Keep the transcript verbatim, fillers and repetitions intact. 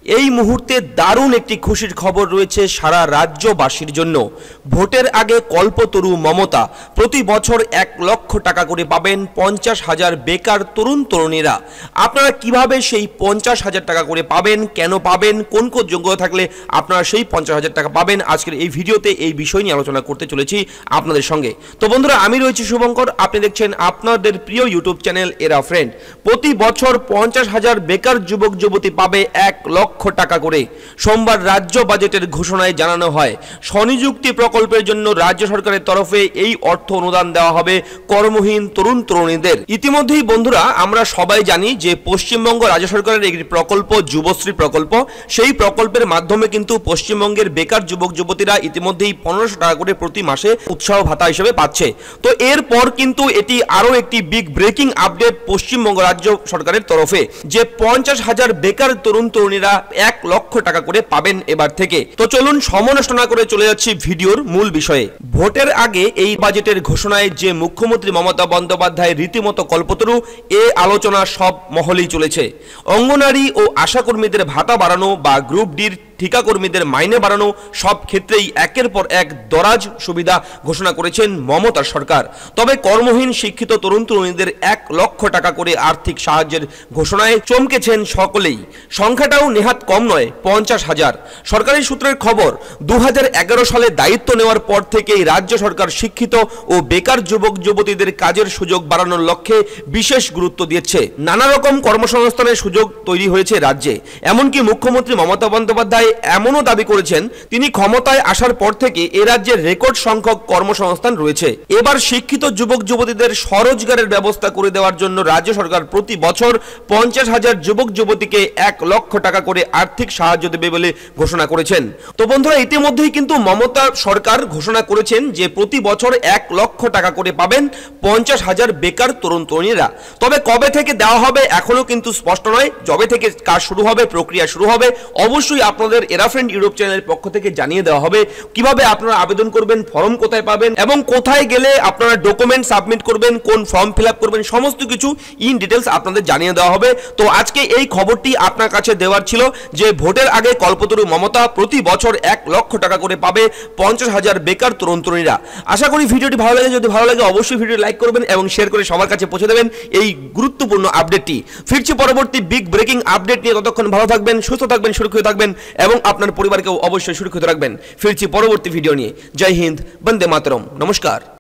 এই মুহূর্তে দারুণ একটি খুশির খবর রয়েছে সারা রাজ্যবাসীর জন্য। ভোটের আগে কল্পতরু মমতা প্রতি বছর এক লক্ষ টাকা করে পাবেন পঞ্চাশ হাজার বেকার তরুণ তরুণীরা। আপনারা কিভাবে সেই পঞ্চাশ হাজার টাকা করে পাবেন, কেন পাবেন, কোন কোন যোগ্যতা থাকলে আপনারা সেই পঞ্চাশ হাজার টাকা পাবেন, আজকের এই ভিডিওতে এই বিষয় নিয়ে আলোচনা করতে চলেছি আপনাদের সঙ্গে। তো বন্ধুরা, আমি রয়েছি শুভঙ্কর, আপনি দেখছেন আপনাদের প্রিয় ইউটিউব চ্যানেল এরা ফ্রেন্ড। প্রতি বছর পঞ্চাশ হাজার বেকার যুবক যুবতী পাবে এক লক্ষ টাকা করে। সোমবার রাজ্য বাজেটের ঘোষণায় জানানো হয়, স্বনিযুক্তি প্রকল্পের জন্য রাজ্য সরকারের তরফে এই অর্থ অনুদান দেওয়া হবে কর্মহীন তরুণ তরুণীদের। ইতিমধ্যেই বন্ধুরা আমরা সবাই জানি যে পশ্চিমবঙ্গ রাজ্য সরকারের একটি প্রকল্প যুবশ্রী প্রকল্প, সেই প্রকল্পের মাধ্যমে কিন্তু পশ্চিমবঙ্গের বেকার যুবক যুবতীরা ইতিমধ্যেই পনেরোশো টাকা করে প্রতি মাসে উৎসাহ ভাতা হিসেবে পাচ্ছে। তো এরপর কিন্তু এটি আরো একটি বিগ ব্রেকিং আপডেট পশ্চিমবঙ্গ রাজ্য সরকারের তরফে, যে পঞ্চাশ হাজার বেকার তরুণ তরুণীরা এক লক্ষ টাকা করে পাবেন এবার থেকে। তো চলুন সমনষ্ট না করে চলে যাচ্ছি ভিডিওর মূল বিষয়ে। ভোটের আগে এই বাজেটের ঘোষণায় যে মুখ্যমন্ত্রী মমতা বন্দ্যোপাধ্যায় রীতিমতো কল্পতরু, এ আলোচনা সব মহলেই চলেছে। অঙ্গনারী ও আশাকর্মীদের ভাতা বাড়ানো বা গ্রুপ ডির ঠিকাকর্মীদের মাইনে বাড়ানো, সব ক্ষেত্রেই একের পর এক দরাজ সুবিধা ঘোষণা করেছেন মমতার সরকার। তবে কর্মহীন শিক্ষিত তরুণ তরুণীদের এক লক্ষ টাকা করে আর্থিক সাহায্যের ঘোষণায় চমকেছেন সকলেই। সংখ্যাটাও নেহাত কম নয়, পঞ্চাশ হাজার। সরকারি সূত্রের খবর, দু হাজার এগারো সালে দায়িত্ব নেওয়ার পর থেকেই রাজ্য সরকার শিক্ষিত ও বেকার যুবক যুবতীদের কাজের সুযোগ বাড়ানোর লক্ষ্যে বিশেষ গুরুত্ব দিচ্ছে। নানা রকম কর্মসংস্থানের সুযোগ তৈরি হয়েছে রাজ্যে। এমনকি মুখ্যমন্ত্রী মমতা বন্দ্যোপাধ্যায় এমনও দাবি করেছেন, তিনি ক্ষমতায় আসার পর থেকে এ রাজ্যের রেকর্ড সংখ্যক কর্মসংস্থান রয়েছে। এবার শিক্ষিত যুবক যুবতীদের স্বরোজগারের ব্যবস্থা করে দেওয়ার জন্য রাজ্য সরকার প্রতি বছর পঞ্চাশ হাজার যুবক যুবতীকে এক লক্ষ টাকা করে আর্থিক সাহায্য দেবে বলে ঘোষণা করেছেন। তো বন্ধুরা, ইতিমধ্যেই কিন্তু মমতা সরকার ঘোষণা করেছেন যে প্রতি বছর এক লক্ষ টাকা করে পাবেন পঞ্চাশ হাজার বেকার তরুণ তরুণীরা। তবে কবে থেকে দেওয়া হবে এখনো কিন্তু স্পষ্ট নয়। যবে থেকে কাজ শুরু হবে, প্রক্রিয়া শুরু হবে, অবশ্যই আপনাদের এরা ফ্রেন্ড ইউটিউব চ্যানেলের পক্ষ থেকে জানিয়ে দেওয়া হবে কিভাবে আপনারা আবেদন করবেন, ফর্ম কোথায় পাবেন এবং কোথায় গেলে আপনারা ডকুমেন্ট সাবমিট করবেন, কোন ফর্ম ফিল আপ করবেন, সমস্ত কিছু ইন ডিটেলস আপনাদের জানিয়ে দেওয়া হবে। তো আজকে এই খবরটি আপনার কাছে দেওয়ার ছিল যে ভোটের আগে কল্পতরু মমতা প্রতি বছর এক লক্ষ টাকা করে পাবে পঞ্চাশ হাজার বেকার তরুণ তরুণীরা। আশা করি ভিডিওটি ভালো লাগে। যদি ভালো লাগে অবশ্যই ভিডিও লাইক করবেন এবং শেয়ার করে সবার কাছে পৌঁছে দেবেন এই গুরুত্বপূর্ণ আপডেটটি। ফিরছি পরবর্তী বিগ ব্রেকিং আপডেট নিয়ে। ততক্ষণ ভালো থাকবেন, সুস্থ থাকবেন, সুরক্ষিত থাকবেন এবং আপনার পরিবারকেও অবশ্যই সুরক্ষিত রাখবেন। ফিরছি পরবর্তী ভিডিও নিয়ে। জয় হিন্দ, বন্দে মাতরম, নমস্কার।